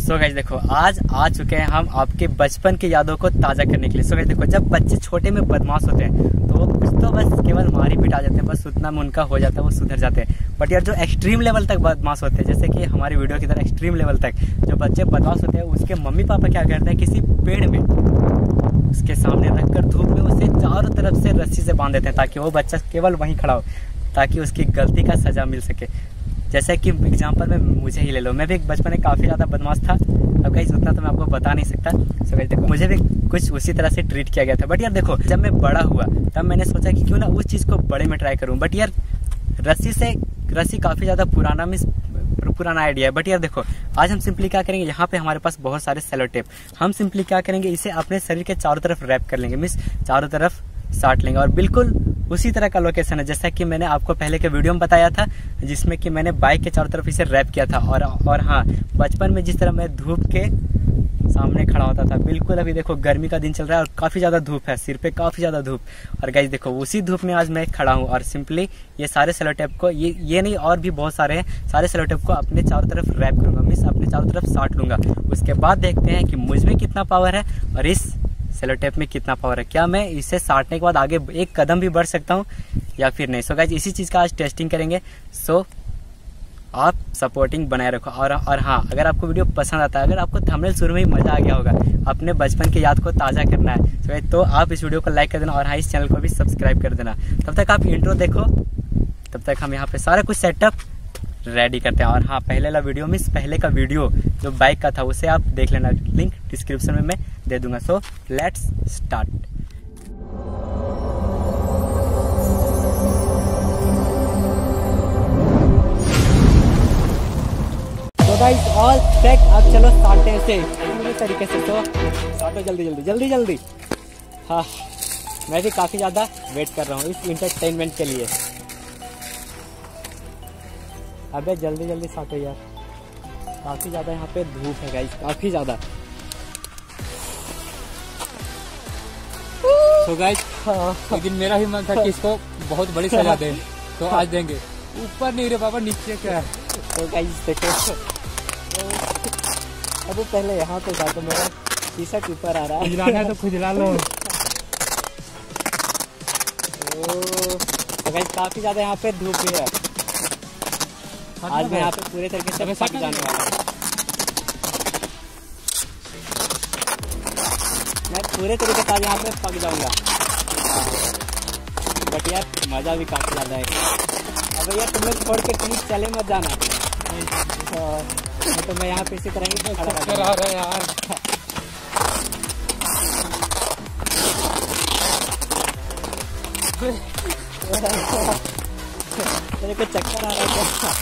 So guys देखो आज आ चुके हैं हम आपके बचपन की यादों को ताज़ा करने के लिए। सो गाइस देखो जब बच्चे छोटे में बदमाश होते हैं तो कुछ तो बस केवल मारी पिटा जाते हैं, बस उतना में उनका हो जाता है, वो सुधर जाते हैं। बट यार जो एक्सट्रीम लेवल तक बदमाश होते हैं, जैसे कि हमारी वीडियो की तरह एक्सट्रीम लेवल तक जो बच्चे बदमाश होते हैं, उसके मम्मी पापा क्या करते हैं, किसी पेड़ में उसके सामने रखकर धूप में उसे चारों तरफ से रस्सी से बांध देते हैं ताकि वो बच्चा केवल वहीं खड़ा हो, ताकि उसकी गलती का सजा मिल सके। जैसे कि एग्जांपल में मुझे ही ले लो, मैं भी बचपन में काफ़ी ज़्यादा बदमाश था। अब गाइस उतना तो मैं आपको बता नहीं सकता। सो गाइस देखो मुझे भी कुछ उसी तरह से ट्रीट किया गया था। बट यार देखो जब मैं बड़ा हुआ तब मैंने सोचा कि क्यों ना उस चीज़ को बड़े में ट्राई करूँ। बट यार रस्सी काफ़ी ज़्यादा पुराना आइडिया है। बट यार देखो आज हम सिंपली क्या करेंगे, यहाँ पे हमारे पास बहुत सारे सेलो टेप, हम सिंपली क्या करेंगे, इसे अपने शरीर के चारों तरफ रैप कर लेंगे, मीन्स चारों तरफ साट लेंगे। और बिल्कुल उसी तरह का लोकेशन है जैसा कि मैंने आपको पहले के वीडियो में बताया था, जिसमें कि मैंने बाइक के चारों तरफ इसे रैप किया था। और हाँ, बचपन में जिस तरह मैं धूप के सामने खड़ा होता था, बिल्कुल अभी देखो गर्मी का दिन चल रहा है और काफ़ी ज़्यादा धूप है, सिर पे काफ़ी ज़्यादा धूप। और गाइस देखो उसी धूप में आज मैं खड़ा हूँ और सिंपली ये सारे सेलो टेप को ये नहीं और भी बहुत सारे हैं, सारे सेलो टेप को अपने चारों तरफ रैप करूँगा, मीन्स अपने चारों तरफ साट लूँगा। उसके बाद देखते हैं कि मुझ में कितना पावर है और इस सेलो टेप में कितना पावर है, क्या मैं इसे साटने के बाद आगे एक कदम भी बढ़ सकता हूँ या फिर नहीं। सो गाइस इसी चीज़ का आज टेस्टिंग करेंगे। सो आप सपोर्टिंग बनाए रखो। और हाँ, अगर आपको वीडियो पसंद आता है, अगर आपको थंबनेल शुरू में ही मज़ा आ गया होगा, अपने बचपन की याद को ताज़ा करना है तो आप इस वीडियो को लाइक कर देना और हाँ इस चैनल को भी सब्सक्राइब कर देना। तब तक आप इंट्रो देखो, तब तक हम यहाँ पे सारा कुछ सेटअप रेडी करते हैं। और हाँ पहले का वीडियो जो बाइक का था उसे आप देख लेना, लिंक डिस्क्रिप्शन में मैं दे दूंगा। So let's start. तो गाइस ऑल सेट, अब चलो स्टार्ट हैं इसे पूरी तरीके से। तो स्टार्ट हो जल्दी। हाँ मैं भी काफ़ी ज़्यादा वेट कर रहा हूँ इस इंटरटेनमेंट के लिए। अबे जल्दी साटो यार, काफ़ी ज़्यादा यहाँ पे धूप है गाइस, काफ़ी ज़्यादा। तो गाइस लेकिन मेरा ही मन था कि इसको बहुत बड़ी सजा दें, तो आज देंगे। ऊपर नहीं रे बाबा, नीचे क्या है। तो गाइस देखो अभी पहले यहाँ पे जाकर मेरा टी शर्ट ऊपर आ रहा है, खुजलाना है तो खुजला लो। तो गाइस काफ़ी ज़्यादा यहाँ पे धूप भी है। आज मैं यहाँ पे पूरे तरीके से पक जाने वाला हूँ, मैं पूरे तरीके से आज यहाँ पे पक जाऊंगा। बट यार मज़ा भी काफ़ी ज़्यादा है। अब यार तुम लोग छोड़ के प्लीज चले मत जाना, तो मैं यहाँ पे इसी तरह ही खड़ा रहा है यार। मेरे को चक्कर आ रहा है।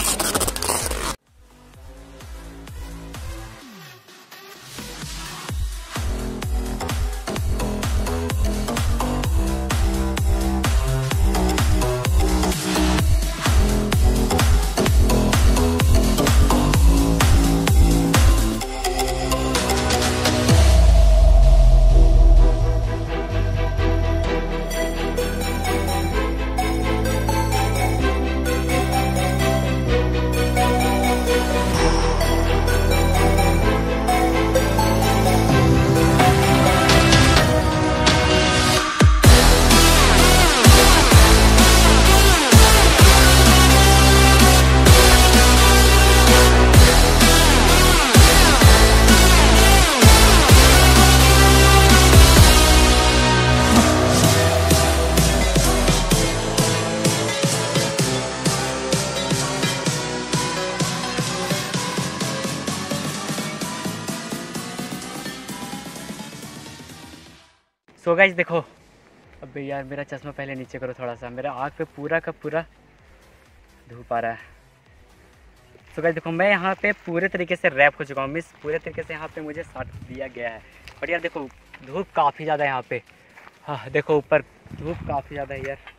सो गाइस देखो, अबे यार मेरा चश्मा पहले नीचे करो थोड़ा सा, मेरा आँख पे पूरा का पूरा धूप आ रहा है। सो गाइस देखो मैं यहाँ पे पूरे तरीके से रैप हो चुका हूँ, मिस पूरे तरीके से यहाँ पे मुझे साट दिया गया है। बट यार देखो धूप काफ़ी ज़्यादा है यहाँ पे। हाँ देखो ऊपर धूप काफ़ी ज़्यादा है यार।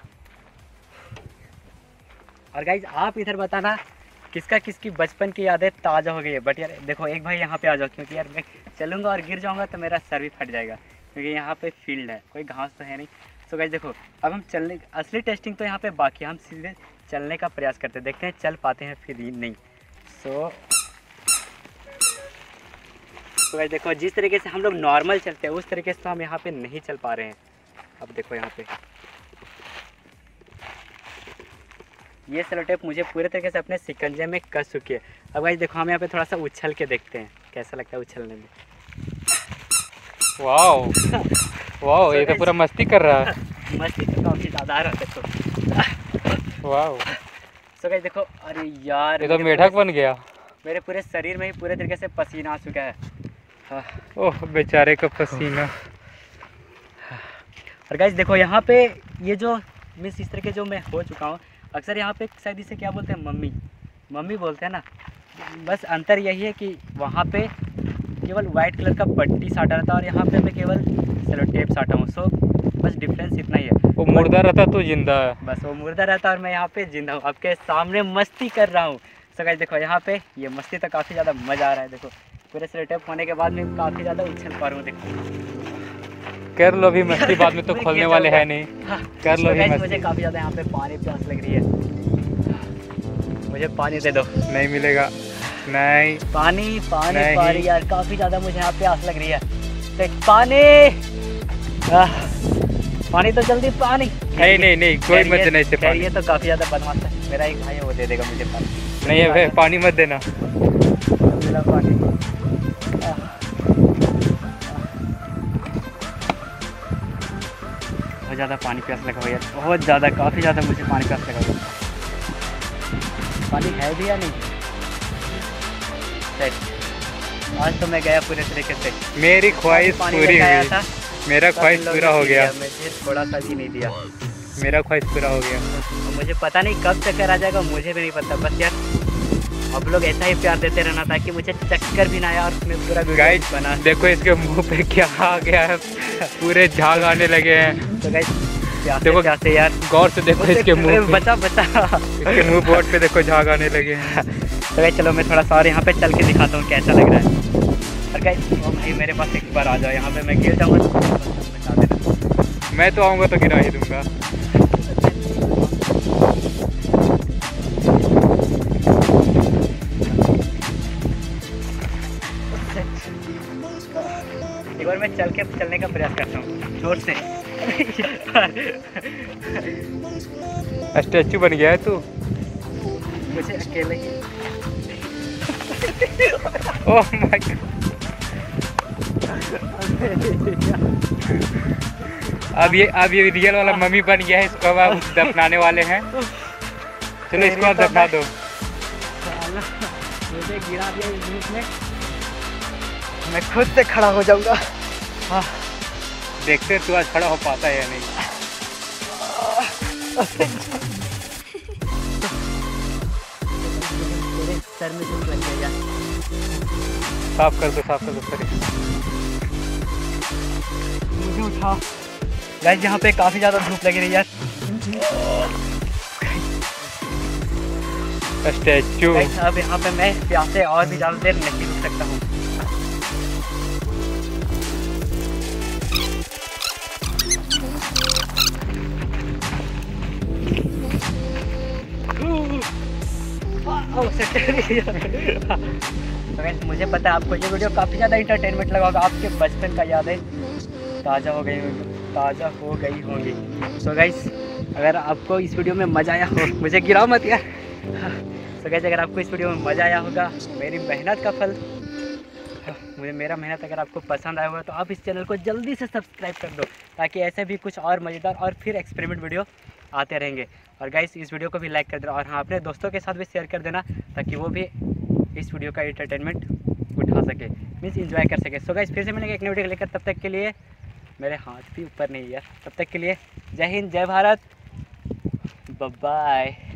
और गाइस आप इधर बताना किसकी बचपन की यादें ताज़ा हो गई है। बट यार देखो एक भाई यहाँ पे आ जाओ, क्योंकि यार मैं चलूँगा और गिर जाऊँगा तो मेरा सर भी फट जाएगा, क्योंकि यहाँ पे फील्ड है, कोई घास तो है नहीं। सो गाइस देखो अब हम चलने, असली टेस्टिंग तो यहाँ पे बाकी, हम सीधे चलने का प्रयास करते हैं, देखते हैं चल पाते हैं फिर नहीं। सो तो गाइस देखो जिस तरीके से हम लोग नॉर्मल चलते हैं उस तरीके से तो हम यहाँ पे नहीं चल पा रहे हैं। अब देखो यहाँ पे ये सेलो टेप मुझे पूरे तरीके से अपने शिकंजे में कस चुकी है। अब गाइस देखो हम यहाँ पे थोड़ा सा उछल के देखते हैं कैसा लगता है उछलने में। वाह वाह, ये तो पूरा मस्ती कर रहा है। मस्ती तो काफ़ी ज़्यादा आ रहा है देखो। वाह, सो गाइस देखो, अरे यार ये तो मेढक बन गया। मेरे पूरे शरीर में ही पूरे तरीके से पसीना आ चुका है। ओह बेचारे का पसीना। और गाइस देखो यहाँ पे ये जो मिस इस तरीके जो मैं हो चुका हूँ, अक्सर यहाँ पे शायद इसे क्या बोलते हैं, मम्मी मम्मी बोलते हैं ना। बस अंतर यही है कि वहाँ पे केवल वाइट कलर का पट्टी साटा रहता है और यहाँ पे मैं केवल सेलो टेप साटा हूँ। सो बस डिफरेंस इतना ही है। वो मुर्दा रहता तो जिंदा है। बस वो मुर्दा रहता और मैं यहाँ पे जिंदा हूँ, आपके सामने मस्ती कर रहा हूँ। सो गाइस देखो यहाँ पे ये मस्ती तो काफ़ी ज़्यादा मज़ा आ रहा है। देखो पूरे सेलो टेप होने के बाद मैं काफ़ी ज़्यादा उछल पा रहा हूँ। देखो कर लो अभी मस्ती, बाद में तो खोलने वाले हैं नहीं। कर लो अभी मस्ती। मुझे काफ़ी ज़्यादा यहाँ पे पानी प्यास लग रही है, मुझे पानी दे दो। नहीं मिलेगा, नहीं पानी पानी नहीं। पानी यार, काफ़ी ज़्यादा मुझे यहाँ प्यास लग रही है। तो पानी पानी तो जल्दी पानी। नहीं नहीं नहीं, कोई मत देना इसे पानी। ये तो काफ़ी ज़्यादा बदमाश है। मेरा एक भाई है वो दे देगा मुझे पानी। नहीं है भाई, पानी मत देना। मेरा पानी बहुत ज़्यादा पानी प्यास लगा हुआ है, बहुत ज़्यादा, काफ़ी ज़्यादा मुझे पानी प्यास लगा हुआ है। पानी है भी या नहीं? आज तो मैं गया पूरे तरीके से। मेरी ख्वाहिश पूरी हुई, था, मेरा ख्वाहिश पूरा हो गया। मुझे थोड़ा सा भी नहीं दिया, मेरा ख्वाहिश पूरा हो गया। मुझे पता नहीं कब चक्कर आ जाएगा, मुझे भी नहीं पता। बस यार आप लोग ऐसा ही प्यार देते रहना ताकि मुझे चक्कर भी ना आया और मैं पूरा गाइस बना। देखो इसके मुंह पे क्या आ गया है, पूरे झाग आने लगे हैं। तो गाइस देखो प्यासे यार, गौर से देखो इसके मुंह पे, बचा इसके मुंह बोर्ड पे देखो झाग आने लगे हैं। तो गाइस चलो मैं थोड़ा सा और यहाँ पे चल के दिखाता हूँ कैसा लग रहा है। और गाइस ओ भाई मेरे पास एक बार आ जाओ, यहाँ पे मैं गिर जाऊँगा तो बता देना। मैं तो आऊँगा तो गिरा ही दूंगा। एक बार मैं चलने का प्रयास करता हूँ जोर से। स्टैचू बन गया है तू। मुझे अकेले ही ओह माय गॉड, अब ये रियल वाला मम्मी बन गया है। इसको अब आप दफनाने वाले हैं। चलो इसको आप दफना दो। मुझे गिरा दिया इस धूप में, मैं खुद से खड़ा हो जाऊंगा। हाँ देखते हैं तू आज खड़ा हो पाता है या नहीं। सर में धूप लग गया। साफ कर दो सर। मुझे उठा गाइस, यहाँ पे काफ़ी ज़्यादा धूप लगी रही है। स्टैचू अब यहाँ पे मैं प्यासे और भी ज़्यादा देर नहीं रुक सकता हूँ। तो मुझे पता है आपको ये वीडियो काफ़ी ज़्यादा इंटरटेनमेंट लगा होगा, आपके बचपन का यादें ताज़ा हो गई होंगी। सो गाइस अगर आपको इस वीडियो में मज़ा आया हो, मुझे गिराओ मत यार। सो गाइस अगर आपको इस वीडियो में मज़ा आया होगा, मेरी मेहनत का फल, मेरा मेहनत अगर आपको पसंद आया होगा तो आप इस चैनल को जल्दी से सब्सक्राइब कर दो ताकि ऐसे भी कुछ और मज़ेदार और फिर एक्सपेरिमेंट वीडियो आते रहेंगे। और गाइस इस वीडियो को भी लाइक कर देना और हाँ अपने दोस्तों के साथ भी शेयर कर देना ताकि वो भी इस वीडियो का एंटरटेनमेंट उठा सके, मीन्स एंजॉय कर सके। सो गाइस फिर से मिलेंगे एक नई वीडियो लेकर, तब तक के लिए मेरे हाथ भी ऊपर नहीं है। तब तक के लिए जय हिंद, जय भारत, बाय बाय।